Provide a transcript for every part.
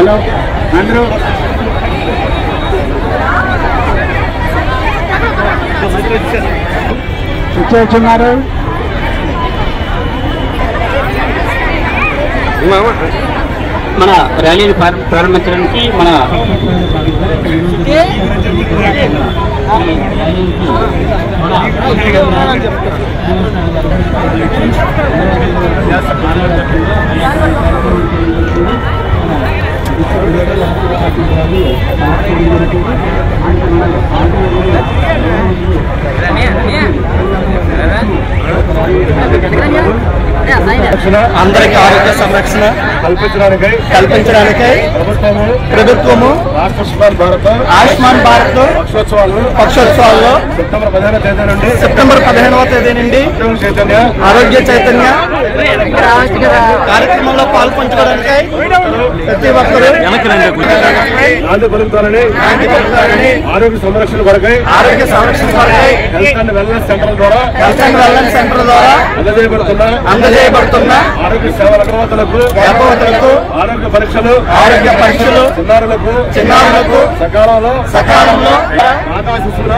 Hello అందరూ వచ్చేస్తున్నారు. మన ర్యాలీని ప్రారంభించడానికి మన అందరికీ ఆరోగ్య సంరక్షణ కల్పించడానికి ప్రభుత్వము ఆయుష్మాన్ భారత్ పక్షోత్సవాల్లో సెప్టెంబర్ 15వ తేదీ నుండి ఆరోగ్య చైతన్య కార్యక్రమంలో పాల్పంచుకోవడానికి ప్రతి ఒక్కరూ ఆరోగ్య సంరక్షణ కొరకై హెల్త్ అండ్ వెల్నెస్ సెంటర్ ద్వారా అందజేయబడుతున్న ఆరోగ్య సేవల నిర్వాహకులకు ఆరోగ్య పరీక్షలు చిన్నారులకు సకాలంలో మాతా శిశువుల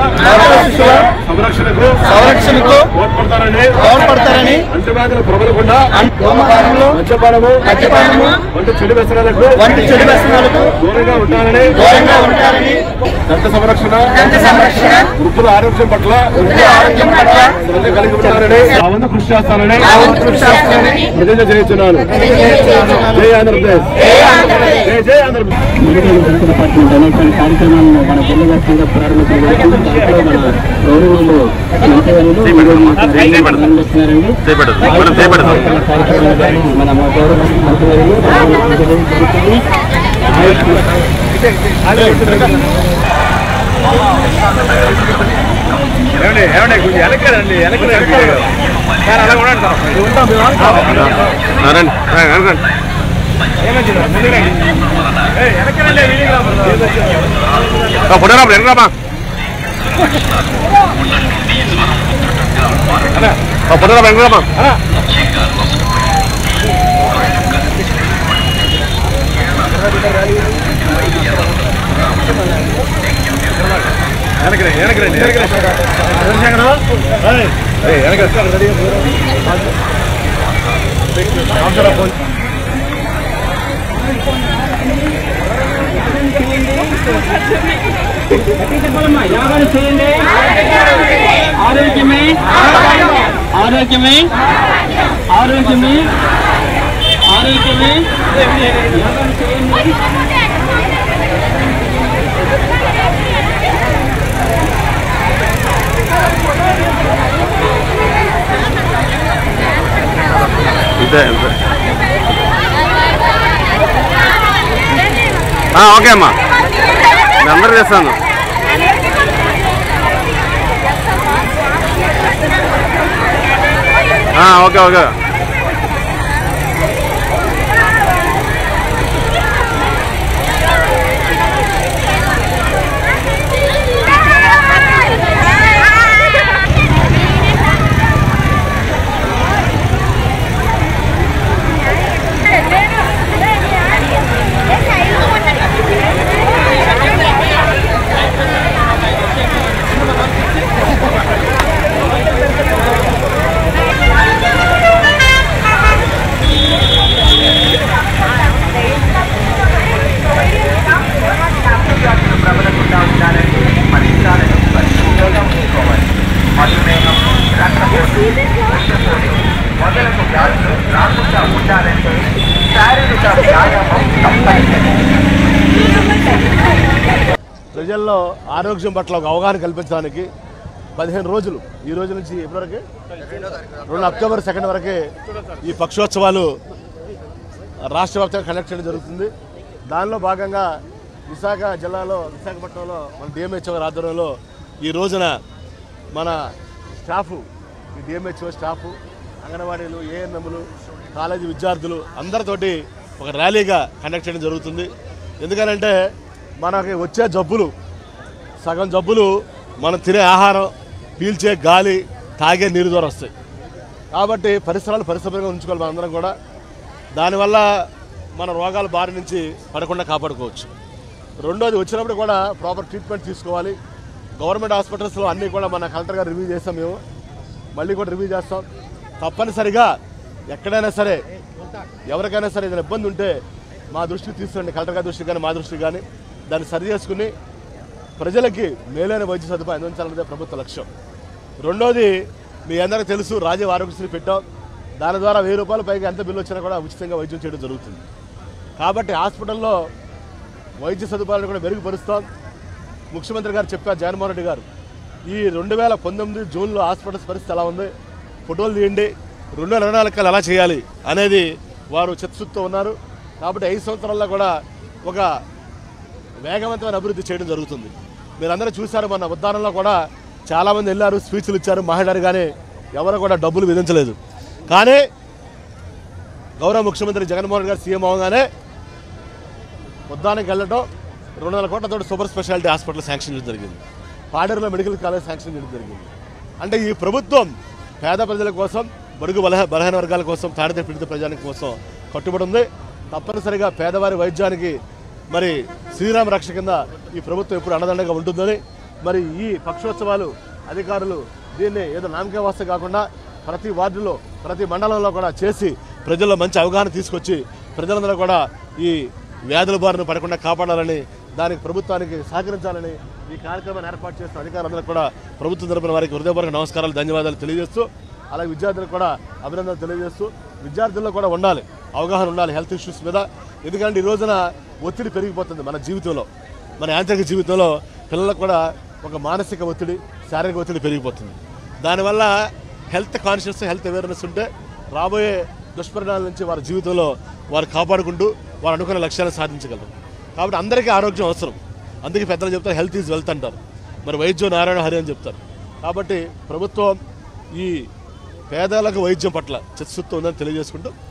సంరక్షణకు తోడ్పడతారని అంటువ్యాధులు ప్రబలకుండా మద్యపానము వంటి చెడు వ్యసనాలకు దూరంగా ఉంటారని దంత సంరక్షణ వృద్ధుల ఆరోగ్యం పట్ల శ్రద్ధ కలిగి ఉంటారని ఆ వంద కృషి చేస్తానని నిజంగా చేస్తున్నాను. జై ఆంధ్రప్రదేశ్, జై ఆంధ్రప్రదేశ్. కార్యక్రమాలను మన జిల్లా వ్యాప్తంగా ప్రారంభించారండి. మన గౌరవ మంత్రివర్యులు కొంచెం వెనకరండి అలా కూడా ఫోటోగ్రాఫర్ చేయండి. ఆరోగ్యమే ఆరోగ్యమే ఆరోగ్యమే ఆరోగ్యమే ఓకే అమ్మా, అందరూ చేస్తాను. ఓకే ఓకే ప్రజల్లో ఆరోగ్యం పట్ల ఒక అవగాహన కల్పించడానికి 15 రోజులు, ఈ రోజు నుంచి ఎప్పటివరకు 2 అక్టోబర్ 2 వరకే ఈ పక్షోత్సవాలు రాష్ట్ర వ్యాప్తంగా కండక్ట్ చేయడం జరుగుతుంది. దానిలో భాగంగా విశాఖ జిల్లాలో విశాఖపట్నంలో మన డిఎంహెచ్ఓ ఆధ్వర్యంలో ఈ రోజున మన స్టాఫ్, ఈ డిఎంహెచ్ఓ స్టాఫ్, అంగన్వాడీలు, ఏఎన్ఎంలు, కాలేజీ విద్యార్థులు అందరితోటి ఒక ర్యాలీగా కండక్ట్ చేయడం జరుగుతుంది. ఎందుకనంటే మనకి వచ్చే జబ్బులు, సగం జబ్బులు మనం తినే ఆహారం, పీల్చే గాలి, తాగే నీరు ద్వారా వస్తాయి. కాబట్టి పరిసరాలు పరిశుభ్రంగా ఉంచుకోవాలి మనందరం కూడా. దానివల్ల మన రోగాల బారి నుంచి పడకుండా కాపాడుకోవచ్చు. రెండోది వచ్చినప్పుడు కూడా ప్రాపర్ ట్రీట్మెంట్ తీసుకోవాలి. గవర్నమెంట్ హాస్పిటల్స్లో అన్నీ కూడా మన కలెక్టర్ గారు రివ్యూ చేస్తాం, మేము మళ్ళీ కూడా రివ్యూ చేస్తాం. తప్పనిసరిగా ఎక్కడైనా సరే ఎవరికైనా సరే ఏదైనా ఇబ్బంది ఉంటే మా దృష్టికి తీసుకురండి, కలెక్టర్ గారి దృష్టికి కానీ మా దృష్టికి కానీ. దాన్ని సరి చేసుకుని ప్రజలకి మేలైన వైద్య సదుపాయం అందించాలన్నదే ప్రభుత్వ లక్ష్యం. రెండోది మీ అందరికీ తెలుసు, రాజీవ్ ఆరోగ్యశ్రీ పెట్టాం. దాని ద్వారా 1000 రూపాయల పైగా ఎంత బిల్లు వచ్చినా కూడా ఉచితంగా వైద్యం చేయడం జరుగుతుంది. కాబట్టి హాస్పిటల్లో వైద్య సదుపాయాలను కూడా మెరుగుపరుస్తాం. ముఖ్యమంత్రి గారు చెప్పారు, జగన్మోహన్ రెడ్డి గారు, ఈ 2019 జూన్లో హాస్పిటల్స్ పరిస్థితి ఎలా ఉంది, ఫోటోలు తీయండి, 2024 ఎలా చేయాలి అనేది వారు చిత్తశుద్ధితో ఉన్నారు. కాబట్టి 5 సంవత్సరాల్లో కూడా ఒక వేగవంతమైన అభివృద్ధి చేయడం జరుగుతుంది. మీరందరూ చూశారు, మన ఉద్దానంలో కూడా చాలామంది వెళ్ళారు, స్పీచ్లు ఇచ్చారు, మాట్లాడారు, కానీ ఎవరు కూడా డబ్బులు విధించలేదు. కానీ గౌరవ ముఖ్యమంత్రి జగన్మోహన్ రెడ్డి గారు సీఎం అవగానే ఉద్దానికి వెళ్ళడం 200 కోట్లతో సూపర్ స్పెషాలిటీ హాస్పిటల్ శాంక్షన్ చేయడం జరిగింది. పాడేరులో మెడికల్ కాలేజ్ శాంక్షన్ చేయడం జరిగింది. అంటే ఈ ప్రభుత్వం పేద ప్రజల కోసం, బడుగు బలహీన వర్గాల కోసం, తాడిత పీడిత ప్రజానికి కోసం కట్టుబడి ఉంది. తప్పనిసరిగా పేదవారి వైద్యానికి మరి శ్రీరామ రక్ష కింద ఈ ప్రభుత్వం ఎప్పుడు అండదండగా ఉంటుందని, మరి ఈ పక్షోత్సవాలు అధికారులు దీన్ని ఏదో నామకే వాస్త కాకుండా ప్రతి వార్డులో, ప్రతి మండలంలో కూడా చేసి ప్రజల్లో మంచి అవగాహన తీసుకొచ్చి ప్రజలందరూ కూడా ఈ వ్యాధుల బారిన పడకుండా కాపాడాలని, దానికి ప్రభుత్వానికి సహకరించాలని ఈ కార్యక్రమాన్ని ఏర్పాటు చేస్తున్న అధికారులందరూ కూడా ప్రభుత్వం తరపున వారికి హృదయపూర్వక నమస్కారాలు, ధన్యవాదాలు తెలియజేస్తూ, అలాగే విద్యార్థులకు కూడా అభినందనలు తెలియజేస్తూ, విద్యార్థుల్లో కూడా ఉండాలి అవగాహన, ఉండాలి హెల్త్ ఇష్యూస్ మీద. ఎందుకంటే ఈ రోజున ఒత్తిడి పెరిగిపోతుంది మన జీవితంలో, మన యాంత్రిక జీవితంలో పిల్లలకు కూడా ఒక మానసిక ఒత్తిడి, శారీరక ఒత్తిడి పెరిగిపోతుంది. దానివల్ల హెల్త్ కాన్షియస్, హెల్త్ అవేర్నెస్ ఉంటే రాబోయే దుష్పరిణామాల నుంచి వారి జీవితంలో వారు కాపాడుకుంటూ వారు అనుకున్న లక్ష్యాలను సాధించగలరు. కాబట్టి అందరికీ ఆరోగ్యం అవసరం. అందుకే పెద్దలు చెప్తారు, హెల్త్ ఈజ్ వెల్త్ అంటారు, మరి వైద్యం నారాయణ హరి అని చెప్తారు. కాబట్టి ప్రభుత్వం ఈ పేదలకు వైద్యం పట్ల చిత్తశుద్ధితో ఉందని తెలియజేసుకుంటూ